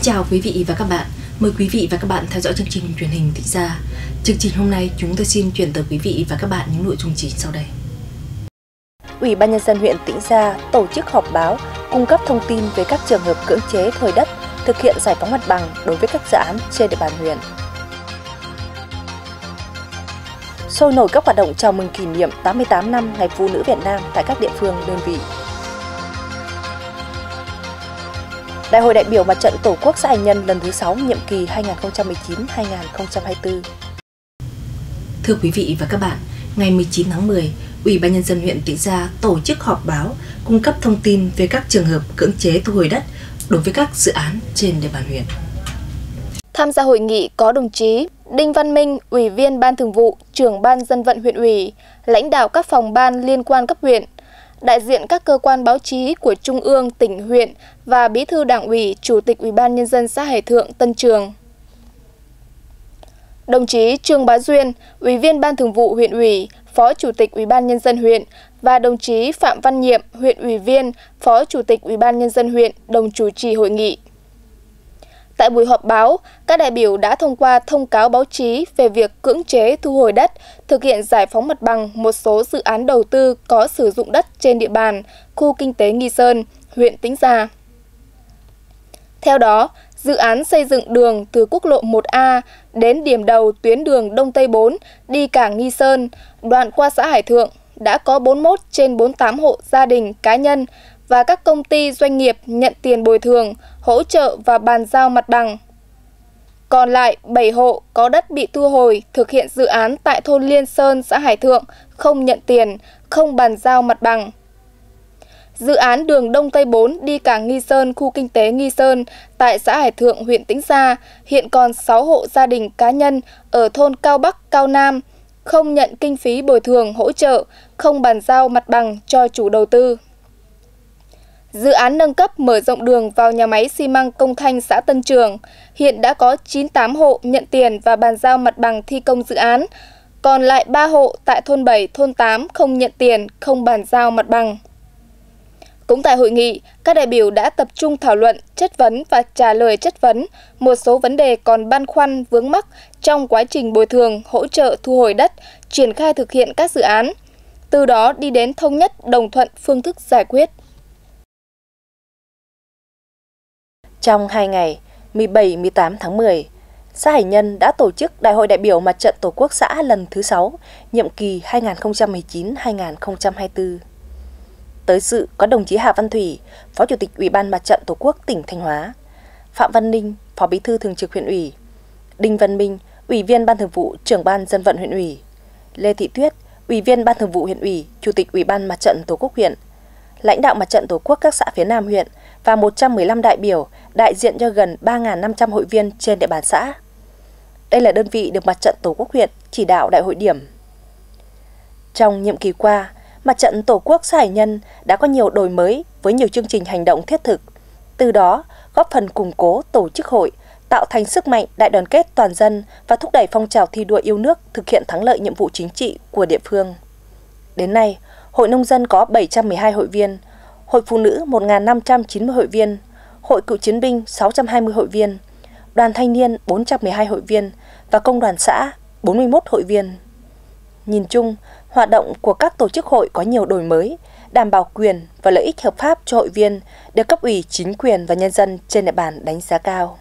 chào quý vị và các bạn. Mời quý vị và các bạn theo dõi chương trình truyền hình Thị Gia. Chương trình hôm nay chúng tôi xin chuyển tới quý vị và các bạn những nội dung chính sau đây. Ủy ban nhân dân huyện Tĩnh Gia tổ chức họp báo cung cấp thông tin về các trường hợp cưỡng chế thuê đất, thực hiện giải phóng mặt bằng đối với các dự án trên địa bàn huyện. Sôi nổi các hoạt động chào mừng kỷ niệm 88 năm Ngày Phụ nữ Việt Nam tại các địa phương, đơn vị. Đại hội đại biểu Mặt trận Tổ quốc xã Hành Nhân lần thứ 6 nhiệm kỳ 2019-2024. Thưa quý vị và các bạn, ngày 19 tháng 10, Ủy ban nhân dân huyện Tĩnh Gia tổ chức họp báo cung cấp thông tin về các trường hợp cưỡng chế thu hồi đất đối với các dự án trên địa bàn huyện. Tham gia hội nghị có đồng chí Đinh Văn Minh, Ủy viên Ban Thường vụ, Trưởng Ban Dân vận huyện ủy, lãnh đạo các phòng ban liên quan cấp huyện, đại diện các cơ quan báo chí của Trung ương, tỉnh, huyện và Bí thư Đảng ủy, Chủ tịch Ủy ban nhân dân xã Hải Thượng, Tân Trường. Đồng chí Trương Bá Duyên, Ủy viên Ban Thường vụ huyện ủy, Phó Chủ tịch Ủy ban nhân dân huyện và đồng chí Phạm Văn Nhiệm, huyện ủy viên, Phó Chủ tịch Ủy ban nhân dân huyện đồng chủ trì hội nghị. Tại buổi họp báo, các đại biểu đã thông qua thông cáo báo chí về việc cưỡng chế thu hồi đất, thực hiện giải phóng mặt bằng một số dự án đầu tư có sử dụng đất trên địa bàn khu kinh tế Nghi Sơn, huyện Tĩnh Gia. Theo đó, dự án xây dựng đường từ quốc lộ 1A đến điểm đầu tuyến đường Đông Tây 4 đi cảng Nghi Sơn, đoạn qua xã Hải Thượng đã có 41 trên 48 hộ gia đình, cá nhân và các công ty doanh nghiệp nhận tiền bồi thường, hỗ trợ và bàn giao mặt bằng. Còn lại 7 hộ có đất bị thu hồi thực hiện dự án tại thôn Liên Sơn, xã Hải Thượng không nhận tiền, không bàn giao mặt bằng. Dự án đường Đông Tây 4 đi cảng Nghi Sơn, khu kinh tế Nghi Sơn tại xã Hải Thượng, huyện Tĩnh Gia hiện còn 6 hộ gia đình cá nhân ở thôn Cao Bắc, Cao Nam không nhận kinh phí bồi thường hỗ trợ, không bàn giao mặt bằng cho chủ đầu tư. Dự án nâng cấp mở rộng đường vào nhà máy xi măng Công Thanh xã Tân Trường hiện đã có 98 hộ nhận tiền và bàn giao mặt bằng thi công dự án, còn lại 3 hộ tại thôn 7, thôn 8 không nhận tiền, không bàn giao mặt bằng. Cũng tại hội nghị, các đại biểu đã tập trung thảo luận, chất vấn và trả lời chất vấn một số vấn đề còn băn khoăn vướng mắc trong quá trình bồi thường, hỗ trợ thu hồi đất, triển khai thực hiện các dự án, từ đó đi đến thống nhất đồng thuận phương thức giải quyết. Trong 2 ngày, 17-18 tháng 10, xã Hải Nhân đã tổ chức Đại hội đại biểu Mặt trận Tổ quốc xã lần thứ 6, nhiệm kỳ 2019-2024. Tới dự có đồng chí Hà Văn Thủy, Phó Chủ tịch Ủy ban Mặt trận Tổ quốc tỉnh Thanh Hóa, Phạm Văn Ninh, Phó Bí thư Thường trực huyện ủy, Đinh Văn Minh, Ủy viên Ban Thường vụ, Trưởng Ban Dân vận huyện ủy, Lê Thị Tuyết, Ủy viên Ban Thường vụ huyện ủy, Chủ tịch Ủy ban Mặt trận Tổ quốc huyện, lãnh đạo Mặt trận Tổ quốc các xã phía Nam huyện và 115 đại biểu đại diện cho gần 3.500 hội viên trên địa bàn xã. Đây là đơn vị được Mặt trận Tổ quốc huyện chỉ đạo đại hội điểm. Trong nhiệm kỳ qua, Mặt trận Tổ quốc xã Hải Nhân đã có nhiều đổi mới với nhiều chương trình hành động thiết thực, từ đó góp phần củng cố tổ chức hội, tạo thành sức mạnh đại đoàn kết toàn dân và thúc đẩy phong trào thi đua yêu nước thực hiện thắng lợi nhiệm vụ chính trị của địa phương. Đến nay, Hội Nông dân có 712 hội viên, Hội Phụ nữ 1.590 hội viên, Hội Cựu chiến binh 620 hội viên, Đoàn Thanh niên 412 hội viên và Công đoàn xã 41 hội viên. Nhìn chung, hoạt động của các tổ chức hội có nhiều đổi mới, đảm bảo quyền và lợi ích hợp pháp cho hội viên được cấp ủy, chính quyền và nhân dân trên địa bàn đánh giá cao.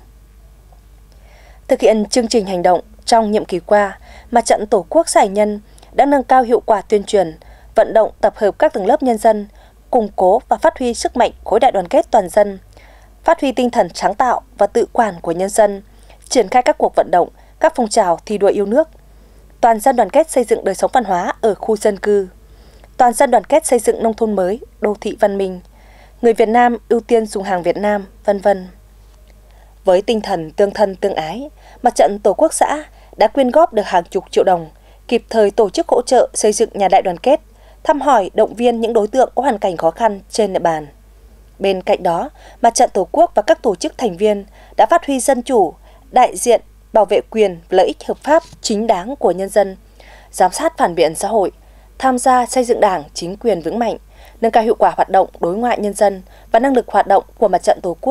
Thực hiện chương trình hành động trong nhiệm kỳ qua, Mặt trận Tổ quốc xã Hải Nhân đã nâng cao hiệu quả tuyên truyền, vận động tập hợp các tầng lớp nhân dân, củng cố và phát huy sức mạnh khối đại đoàn kết toàn dân, phát huy tinh thần sáng tạo và tự quản của nhân dân, triển khai các cuộc vận động, các phong trào thi đua yêu nước, toàn dân đoàn kết xây dựng đời sống văn hóa ở khu dân cư, toàn dân đoàn kết xây dựng nông thôn mới, đô thị văn minh, người Việt Nam ưu tiên dùng hàng Việt Nam, vân vân. Với tinh thần tương thân tương ái, Mặt trận Tổ quốc xã đã quyên góp được hàng chục triệu đồng, kịp thời tổ chức hỗ trợ xây dựng nhà đại đoàn kết, thăm hỏi, động viên những đối tượng có hoàn cảnh khó khăn trên địa bàn. Bên cạnh đó, Mặt trận Tổ quốc và các tổ chức thành viên đã phát huy dân chủ, đại diện, bảo vệ quyền và lợi ích hợp pháp chính đáng của nhân dân, giám sát phản biện xã hội, tham gia xây dựng Đảng, chính quyền vững mạnh, nâng cao hiệu quả hoạt động đối ngoại nhân dân và năng lực hoạt động của Mặt trận Tổ quốc,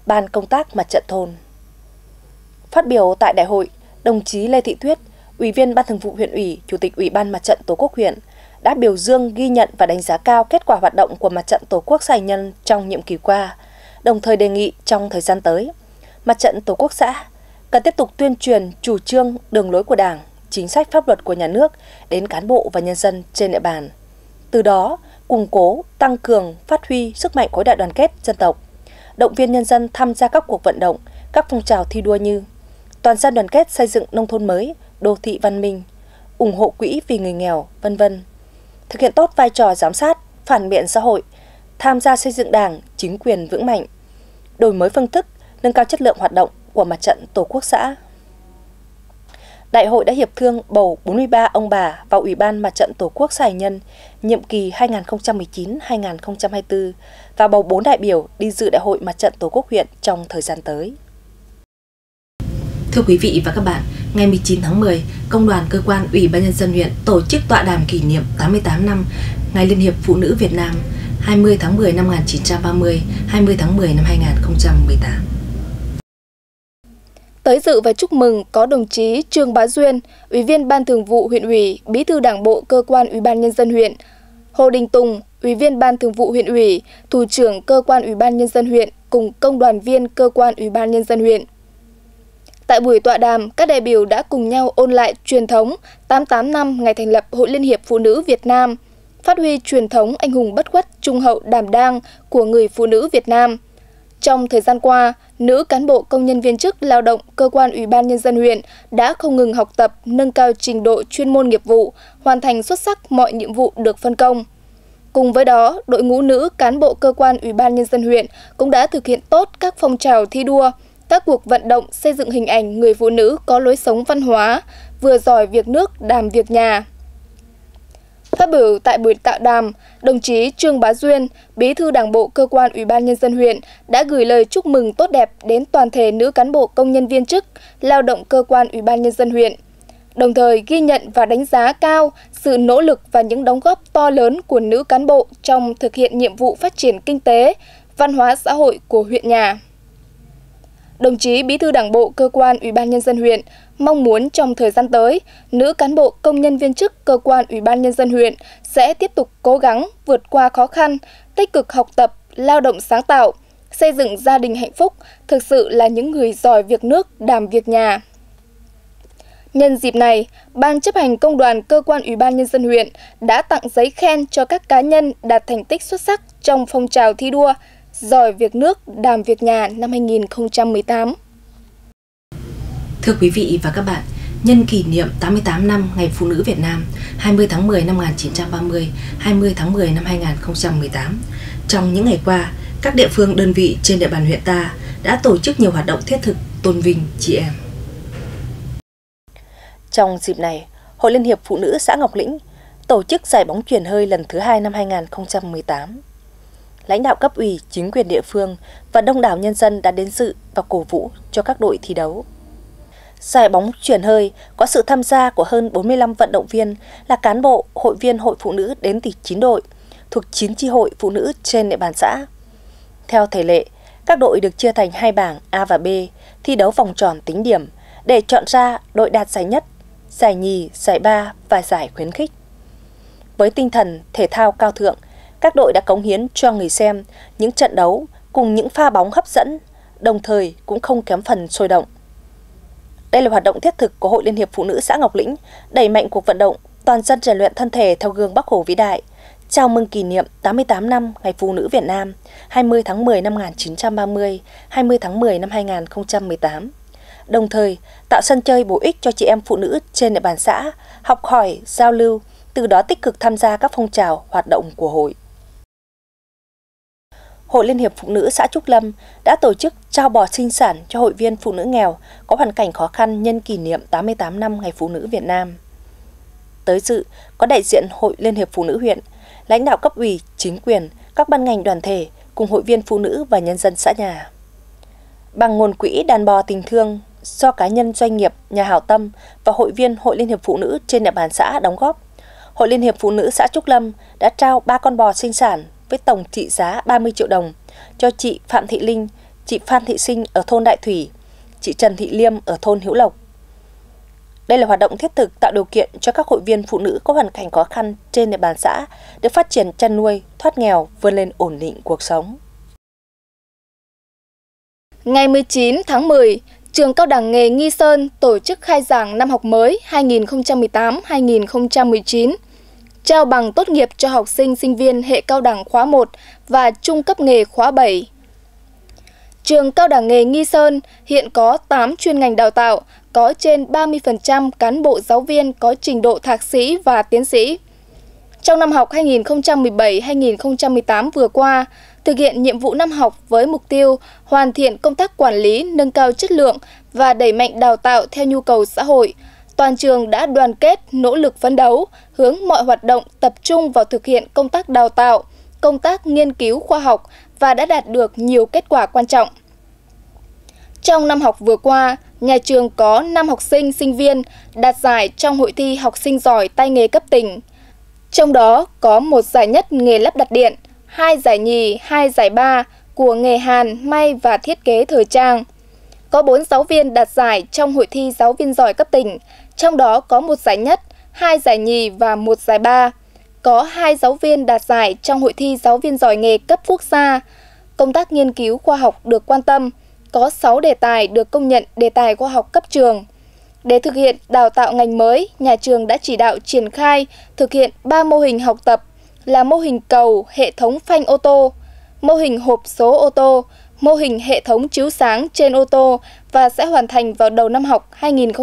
Ban công tác mặt trận thôn. Phát biểu tại đại hội, đồng chí Lê Thị Tuyết, Ủy viên Ban Thường vụ huyện ủy, Chủ tịch Ủy ban Mặt trận Tổ quốc huyện đã biểu dương, ghi nhận và đánh giá cao kết quả hoạt động của Mặt trận Tổ quốc xã Hành Nhân trong nhiệm kỳ qua, đồng thời đề nghị trong thời gian tới, Mặt trận Tổ quốc xã cần tiếp tục tuyên truyền chủ trương, đường lối của Đảng, chính sách pháp luật của nhà nước đến cán bộ và nhân dân trên địa bàn. Từ đó, củng cố, tăng cường, phát huy sức mạnh khối đại đoàn kết dân tộc, động viên nhân dân tham gia các cuộc vận động, các phong trào thi đua như toàn dân đoàn kết xây dựng nông thôn mới, đô thị văn minh, ủng hộ quỹ vì người nghèo, v.v. Thực hiện tốt vai trò giám sát, phản biện xã hội, tham gia xây dựng Đảng, chính quyền vững mạnh, đổi mới phương thức, nâng cao chất lượng hoạt động của Mặt trận Tổ quốc xã. Đại hội đã hiệp thương bầu 43 ông bà vào Ủy ban Mặt trận Tổ quốc xã Hành Nhân nhiệm kỳ 2019-2024 và bầu 4 đại biểu đi dự Đại hội Mặt trận Tổ quốc huyện trong thời gian tới. Thưa quý vị và các bạn, ngày 19 tháng 10, Công đoàn Cơ quan Ủy ban Nhân dân huyện tổ chức tọa đàm kỷ niệm 88 năm Ngày Liên hiệp Phụ nữ Việt Nam 20 tháng 10 năm 1930, 20 tháng 10 năm 2018. Tới dự và chúc mừng có đồng chí Trương Bá Duyên, Ủy viên Ban Thường vụ huyện ủy, Bí thư Đảng bộ Cơ quan Ủy ban Nhân dân huyện, Hồ Đình Tùng, Ủy viên Ban Thường vụ huyện ủy, Thủ trưởng Cơ quan Ủy ban Nhân dân huyện cùng công đoàn viên Cơ quan Ủy ban Nhân dân huyện. Tại buổi tọa đàm, các đại biểu đã cùng nhau ôn lại truyền thống 88 năm ngày thành lập Hội Liên hiệp Phụ nữ Việt Nam, phát huy truyền thống anh hùng bất khuất, trung hậu, đảm đang của người phụ nữ Việt Nam. Trong thời gian qua, nữ cán bộ công nhân viên chức lao động Cơ quan Ủy ban Nhân dân huyện đã không ngừng học tập, nâng cao trình độ chuyên môn nghiệp vụ, hoàn thành xuất sắc mọi nhiệm vụ được phân công. Cùng với đó, đội ngũ nữ cán bộ Cơ quan Ủy ban Nhân dân huyện cũng đã thực hiện tốt các phong trào thi đua, các cuộc vận động xây dựng hình ảnh người phụ nữ có lối sống văn hóa, vừa giỏi việc nước, đảm việc nhà. Phát biểu tại buổi tọa đàm, đồng chí Trương Bá Duyên, Bí thư Đảng bộ Cơ quan Ủy ban Nhân dân huyện đã gửi lời chúc mừng tốt đẹp đến toàn thể nữ cán bộ công nhân viên chức, lao động Cơ quan Ủy ban Nhân dân huyện. Đồng thời ghi nhận và đánh giá cao sự nỗ lực và những đóng góp to lớn của nữ cán bộ trong thực hiện nhiệm vụ phát triển kinh tế, văn hóa xã hội của huyện nhà. Đồng chí Bí thư Đảng bộ Cơ quan Ủy ban Nhân dân huyện mong muốn trong thời gian tới, nữ cán bộ công nhân viên chức Cơ quan Ủy ban Nhân dân huyện sẽ tiếp tục cố gắng vượt qua khó khăn, tích cực học tập, lao động sáng tạo, xây dựng gia đình hạnh phúc, thực sự là những người giỏi việc nước, đảm việc nhà. Nhân dịp này, Ban chấp hành Công đoàn Cơ quan Ủy ban Nhân dân huyện đã tặng giấy khen cho các cá nhân đạt thành tích xuất sắc trong phong trào thi đua giỏi việc nước, đảm việc nhà năm 2018. Thưa quý vị và các bạn, nhân kỷ niệm 88 năm Ngày Phụ nữ Việt Nam 20 tháng 10 năm 1930, 20 tháng 10 năm 2018, trong những ngày qua, các địa phương đơn vị trên địa bàn huyện ta đã tổ chức nhiều hoạt động thiết thực tôn vinh chị em. Trong dịp này, Hội Liên hiệp Phụ nữ xã Ngọc Lĩnh tổ chức giải bóng chuyền hơi lần thứ 2 năm 2018. Lãnh đạo cấp ủy, chính quyền địa phương và đông đảo nhân dân đã đến dự và cổ vũ cho các đội thi đấu. Giải bóng chuyền hơi có sự tham gia của hơn 45 vận động viên là cán bộ, hội viên hội phụ nữ đến từ 9 đội, thuộc 9 chi hội phụ nữ trên địa bàn xã. Theo thể lệ, các đội được chia thành 2 bảng A và B, thi đấu vòng tròn tính điểm để chọn ra đội đạt giải nhất, giải nhì, giải ba và giải khuyến khích. Với tinh thần thể thao cao thượng, các đội đã cống hiến cho người xem những trận đấu cùng những pha bóng hấp dẫn, đồng thời cũng không kém phần sôi động. Đây là hoạt động thiết thực của Hội Liên hiệp Phụ nữ xã Ngọc Lĩnh, đẩy mạnh cuộc vận động toàn dân rèn luyện thân thể theo gương Bác Hồ vĩ đại, chào mừng kỷ niệm 88 năm Ngày Phụ nữ Việt Nam 20 tháng 10 năm 1930, 20 tháng 10 năm 2018. Đồng thời tạo sân chơi bổ ích cho chị em phụ nữ trên địa bàn xã, học hỏi, giao lưu, từ đó tích cực tham gia các phong trào, hoạt động của hội. Hội Liên hiệp Phụ nữ xã Trúc Lâm đã tổ chức trao bò sinh sản cho hội viên phụ nữ nghèo có hoàn cảnh khó khăn nhân kỷ niệm 88 năm Ngày Phụ nữ Việt Nam. Tới dự có đại diện Hội Liên hiệp Phụ nữ huyện, lãnh đạo cấp ủy, chính quyền, các ban ngành đoàn thể cùng hội viên phụ nữ và nhân dân xã nhà. Bằng nguồn quỹ đàn bò tình thương do cá nhân, doanh nghiệp, nhà hảo tâm và hội viên Hội Liên hiệp Phụ nữ trên địa bàn xã đóng góp, Hội Liên hiệp Phụ nữ xã Trúc Lâm đã trao 3 con bò sinh sản với tổng trị giá 30 triệu đồng cho chị Phạm Thị Linh, chị Phan Thị Sinh ở thôn Đại Thủy, chị Trần Thị Liêm ở thôn Hữu Lộc. Đây là hoạt động thiết thực tạo điều kiện cho các hội viên phụ nữ có hoàn cảnh khó khăn trên địa bàn xã được phát triển chăn nuôi, thoát nghèo, vươn lên ổn định cuộc sống. Ngày 19 tháng 10, Trường Cao đẳng nghề Nghi Sơn tổ chức khai giảng năm học mới 2018-2019, trao bằng tốt nghiệp cho học sinh sinh viên hệ cao đẳng khóa 1 và trung cấp nghề khóa 7. Trường Cao đẳng nghề Nghi Sơn hiện có 8 chuyên ngành đào tạo, có trên 30% cán bộ giáo viên có trình độ thạc sĩ và tiến sĩ. Trong năm học 2017-2018 vừa qua, thực hiện nhiệm vụ năm học với mục tiêu hoàn thiện công tác quản lý, nâng cao chất lượng và đẩy mạnh đào tạo theo nhu cầu xã hội, toàn trường đã đoàn kết, nỗ lực phấn đấu, hướng mọi hoạt động tập trung vào thực hiện công tác đào tạo, công tác nghiên cứu khoa học và đã đạt được nhiều kết quả quan trọng. Trong năm học vừa qua, nhà trường có 5 học sinh, sinh viên đạt giải trong hội thi học sinh giỏi tay nghề cấp tỉnh. Trong đó có 1 giải nhất nghề lắp đặt điện, 2 giải nhì, 2 giải ba của nghề hàn, may và thiết kế thời trang. Có 4 giáo viên đạt giải trong hội thi giáo viên giỏi cấp tỉnh, trong đó có 1 giải nhất, 2 giải nhì và 1 giải ba. Có 2 giáo viên đạt giải trong hội thi giáo viên giỏi nghề cấp quốc gia. Công tác nghiên cứu khoa học được quan tâm, có 6 đề tài được công nhận đề tài khoa học cấp trường. Để thực hiện đào tạo ngành mới, nhà trường đã chỉ đạo triển khai thực hiện 3 mô hình học tập là mô hình cầu hệ thống phanh ô tô, mô hình hộp số ô tô, mô hình hệ thống chiếu sáng trên ô tô và sẽ hoàn thành vào đầu năm học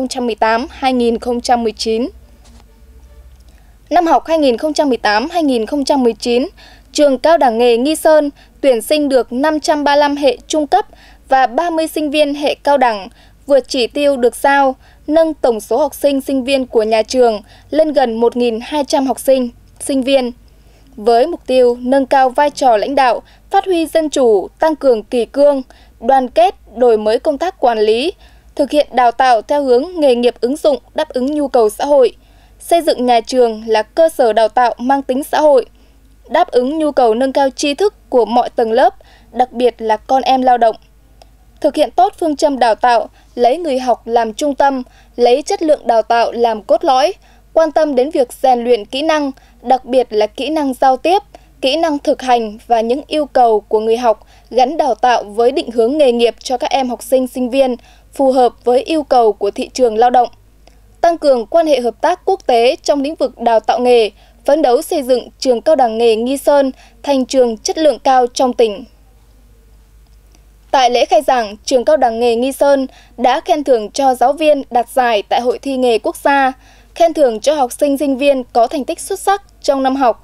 2018-2019. Năm học 2018-2019, Trường Cao đẳng nghề Nghi Sơn tuyển sinh được 535 hệ trung cấp và 30 sinh viên hệ cao đẳng, vượt chỉ tiêu được giao, nâng tổng số học sinh, sinh viên của nhà trường lên gần 1.200 học sinh, sinh viên. Với mục tiêu nâng cao vai trò lãnh đạo, phát huy dân chủ, tăng cường kỷ cương, đoàn kết, đổi mới công tác quản lý, thực hiện đào tạo theo hướng nghề nghiệp ứng dụng đáp ứng nhu cầu xã hội, xây dựng nhà trường là cơ sở đào tạo mang tính xã hội, đáp ứng nhu cầu nâng cao tri thức của mọi tầng lớp, đặc biệt là con em lao động. Thực hiện tốt phương châm đào tạo, lấy người học làm trung tâm, lấy chất lượng đào tạo làm cốt lõi, quan tâm đến việc rèn luyện kỹ năng, đặc biệt là kỹ năng giao tiếp, kỹ năng thực hành và những yêu cầu của người học gắn đào tạo với định hướng nghề nghiệp cho các em học sinh, sinh viên, phù hợp với yêu cầu của thị trường lao động. Tăng cường quan hệ hợp tác quốc tế trong lĩnh vực đào tạo nghề, phấn đấu xây dựng Trường Cao đẳng nghề Nghi Sơn thành trường chất lượng cao trong tỉnh. Tại lễ khai giảng, Trường Cao đẳng nghề Nghi Sơn đã khen thưởng cho giáo viên đạt giải tại Hội thi nghề quốc gia, khen thưởng cho học sinh, sinh viên có thành tích xuất sắc trong năm học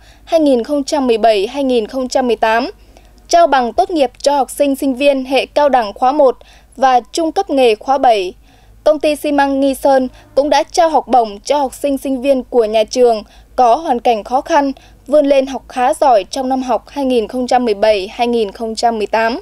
2017-2018, trao bằng tốt nghiệp cho học sinh, sinh viên hệ cao đẳng khóa 1 và trung cấp nghề khóa 7. Công ty xi măng Nghi Sơn cũng đã trao học bổng cho học sinh, sinh viên của nhà trường có hoàn cảnh khó khăn, vươn lên học khá giỏi trong năm học 2017-2018.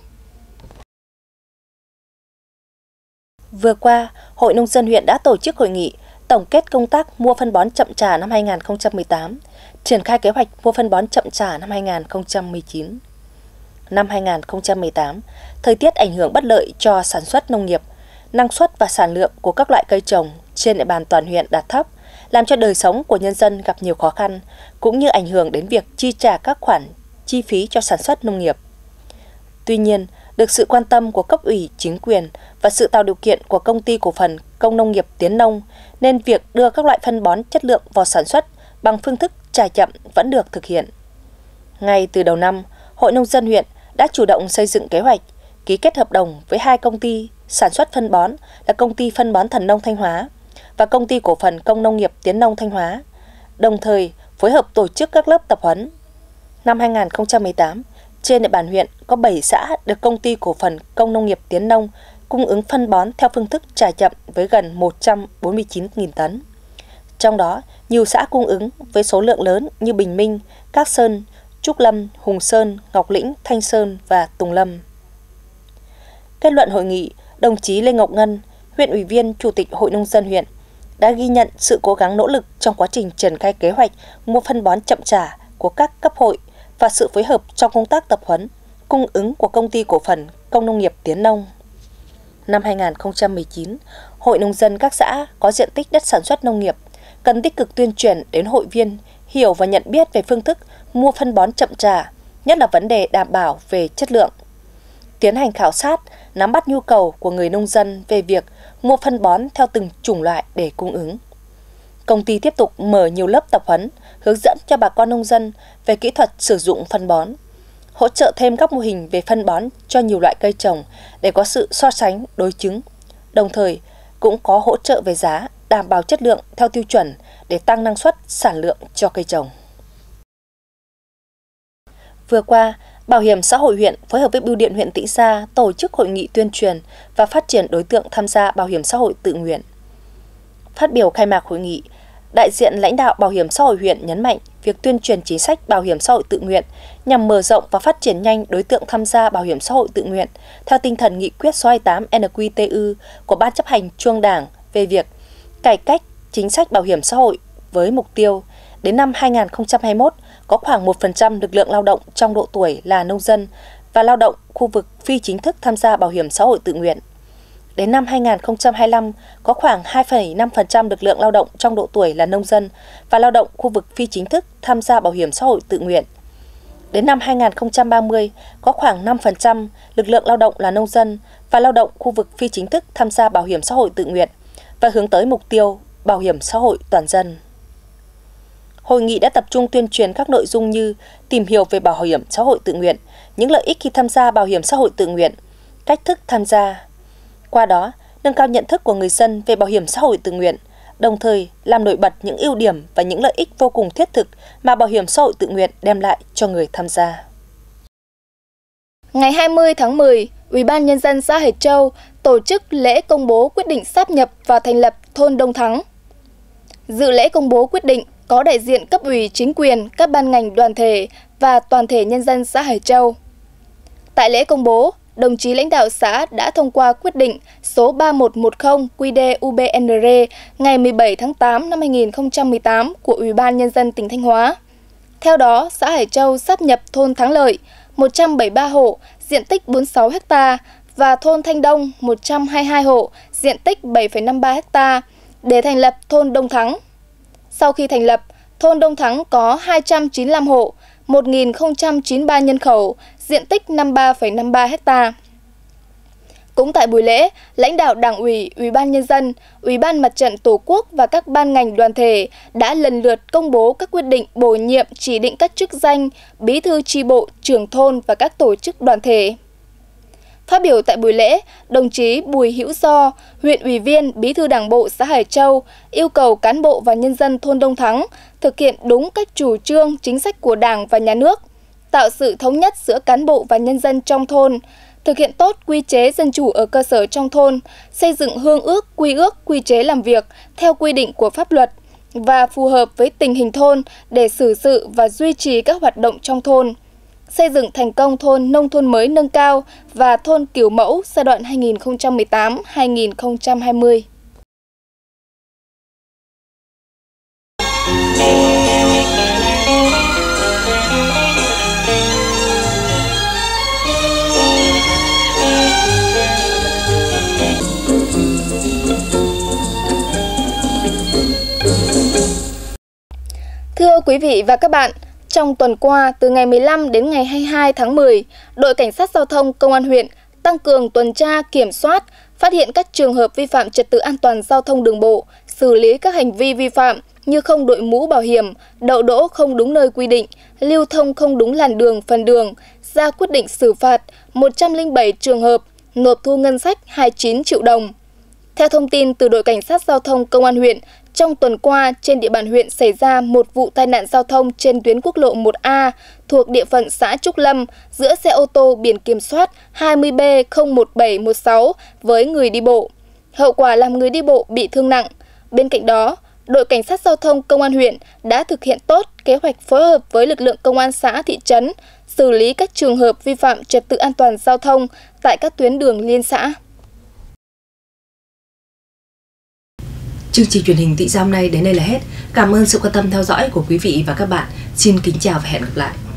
Vừa qua, Hội Nông dân huyện đã tổ chức hội nghị tổng kết công tác mua phân bón chậm trả năm 2018, triển khai kế hoạch mua phân bón chậm trả năm 2019. Năm 2018, thời tiết ảnh hưởng bất lợi cho sản xuất nông nghiệp, năng suất và sản lượng của các loại cây trồng trên địa bàn toàn huyện đạt thấp, làm cho đời sống của nhân dân gặp nhiều khó khăn, cũng như ảnh hưởng đến việc chi trả các khoản chi phí cho sản xuất nông nghiệp. Tuy nhiên, được sự quan tâm của cấp ủy, chính quyền và sự tạo điều kiện của Công ty Cổ phần Công nông nghiệp Tiến Nông, nên việc đưa các loại phân bón chất lượng vào sản xuất bằng phương thức trả chậm vẫn được thực hiện. Ngay từ đầu năm, Hội Nông dân huyện đã chủ động xây dựng kế hoạch, ký kết hợp đồng với 2 công ty sản xuất phân bón là Công ty Phân bón Thần Nông Thanh Hóa và Công ty Cổ phần Công nông nghiệp Tiến Nông Thanh Hóa, đồng thời phối hợp tổ chức các lớp tập huấn. Năm 2018, trên địa bàn huyện có 7 xã được Công ty Cổ phần Công nông nghiệp Tiến Nông cung ứng phân bón theo phương thức trả chậm với gần 149.000 tấn. Trong đó, nhiều xã cung ứng với số lượng lớn như Bình Minh, Các Sơn, Trúc Lâm, Hùng Sơn, Ngọc Lĩnh, Thanh Sơn và Tùng Lâm. Kết luận hội nghị, đồng chí Lê Ngọc Ngân, huyện ủy viên, Chủ tịch Hội Nông dân huyện, đã ghi nhận sự cố gắng nỗ lực trong quá trình triển khai kế hoạch mua phân bón chậm trả của các cấp hội và sự phối hợp trong công tác tập huấn, cung ứng của Công ty Cổ phần Công nông nghiệp Tiến Nông. Năm 2019, Hội Nông dân các xã có diện tích đất sản xuất nông nghiệp cần tích cực tuyên truyền đến hội viên hiểu và nhận biết về phương thức mua phân bón chậm trả, nhất là vấn đề đảm bảo về chất lượng. Tiến hành khảo sát, nắm bắt nhu cầu của người nông dân về việc mua phân bón theo từng chủng loại để cung ứng. Công ty tiếp tục mở nhiều lớp tập huấn, hướng dẫn cho bà con nông dân về kỹ thuật sử dụng phân bón, hỗ trợ thêm các mô hình về phân bón cho nhiều loại cây trồng để có sự so sánh đối chứng. Đồng thời, cũng có hỗ trợ về giá, đảm bảo chất lượng theo tiêu chuẩn để tăng năng suất, sản lượng cho cây trồng. Vừa qua, Bảo hiểm xã hội huyện phối hợp với Bưu điện huyện Tĩnh Gia tổ chức hội nghị tuyên truyền và phát triển đối tượng tham gia bảo hiểm xã hội tự nguyện. Phát biểu khai mạc hội nghị, đại diện lãnh đạo Bảo hiểm xã hội huyện nhấn mạnh việc tuyên truyền chính sách bảo hiểm xã hội tự nguyện nhằm mở rộng và phát triển nhanh đối tượng tham gia bảo hiểm xã hội tự nguyện theo tinh thần nghị quyết số 28 NQTU của Ban chấp hành Trung ương Đảng về việc cải cách chính sách bảo hiểm xã hội với mục tiêu đến năm 2021 có khoảng 1% lực lượng lao động trong độ tuổi là nông dân và lao động khu vực phi chính thức tham gia bảo hiểm xã hội tự nguyện. Đến năm 2025 có khoảng 2,5% lực lượng lao động trong độ tuổi là nông dân và lao động khu vực phi chính thức tham gia bảo hiểm xã hội tự nguyện. Đến năm 2030 có khoảng 5% lực lượng lao động là nông dân và lao động khu vực phi chính thức tham gia bảo hiểm xã hội tự nguyện và hướng tới mục tiêu bảo hiểm xã hội toàn dân. Hội nghị đã tập trung tuyên truyền các nội dung như tìm hiểu về bảo hiểm xã hội tự nguyện, những lợi ích khi tham gia bảo hiểm xã hội tự nguyện, cách thức tham gia. Qua đó, nâng cao nhận thức của người dân về bảo hiểm xã hội tự nguyện, đồng thời làm nổi bật những ưu điểm và những lợi ích vô cùng thiết thực mà bảo hiểm xã hội tự nguyện đem lại cho người tham gia. Ngày 20 tháng 10, Ủy ban Nhân dân xã Hải Châu tổ chức lễ công bố quyết định sáp nhập và thành lập thôn Đông Thắng. Dự lễ công bố quyết định có đại diện cấp ủy chính quyền, các ban ngành đoàn thể và toàn thể nhân dân xã Hải Châu. Tại lễ công bố, đồng chí lãnh đạo xã đã thông qua quyết định số 3110 QĐ-UBNR ngày 17 tháng 8 năm 2018 của Ủy ban Nhân dân tỉnh Thanh Hóa. Theo đó, xã Hải Châu sáp nhập thôn Thắng Lợi, 173 hộ, diện tích 46 ha và thôn Thanh Đông, 122 hộ, diện tích 7,53 ha để thành lập thôn Đông Thắng. Sau khi thành lập, thôn Đông Thắng có 295 hộ, 1.093 nhân khẩu, diện tích 53,53 ha. Cũng tại buổi lễ, lãnh đạo Đảng ủy, Ủy ban Nhân dân, Ủy ban Mặt trận Tổ quốc và các ban ngành đoàn thể đã lần lượt công bố các quyết định bổ nhiệm chỉ định các chức danh bí thư chi bộ, trưởng thôn và các tổ chức đoàn thể. Phát biểu tại buổi lễ, đồng chí Bùi Hữu Do, huyện ủy viên, bí thư Đảng bộ xã Hải Châu yêu cầu cán bộ và nhân dân thôn Đông Thắng thực hiện đúng các chủ trương, chính sách của Đảng và Nhà nước, tạo sự thống nhất giữa cán bộ và nhân dân trong thôn, thực hiện tốt quy chế dân chủ ở cơ sở trong thôn, xây dựng hương ước, quy chế làm việc theo quy định của pháp luật và phù hợp với tình hình thôn để xử sự và duy trì các hoạt động trong thôn. Xây dựng thành công thôn nông thôn mới nâng cao và thôn kiểu mẫu giai đoạn 2018-2020. Thưa quý vị và các bạn, trong tuần qua, từ ngày 15 đến ngày 22 tháng 10, đội Cảnh sát Giao thông Công an huyện tăng cường tuần tra, kiểm soát, phát hiện các trường hợp vi phạm trật tự an toàn giao thông đường bộ, xử lý các hành vi vi phạm như không đội mũ bảo hiểm, đậu đỗ không đúng nơi quy định, lưu thông không đúng làn đường, phần đường, ra quyết định xử phạt 107 trường hợp, nộp thu ngân sách 29 triệu đồng. Theo thông tin từ đội Cảnh sát Giao thông Công an huyện, trong tuần qua, trên địa bàn huyện xảy ra một vụ tai nạn giao thông trên tuyến quốc lộ 1A thuộc địa phận xã Trúc Lâm giữa xe ô tô biển kiểm soát 20B01716 với người đi bộ. Hậu quả làm người đi bộ bị thương nặng. Bên cạnh đó, đội Cảnh sát Giao thông Công an huyện đã thực hiện tốt kế hoạch phối hợp với lực lượng công an xã thị trấn, xử lý các trường hợp vi phạm trật tự an toàn giao thông tại các tuyến đường liên xã. Chương trình truyền hình Tĩnh Gia hôm nay đến đây là hết. Cảm ơn sự quan tâm theo dõi của quý vị và các bạn. Xin kính chào và hẹn gặp lại.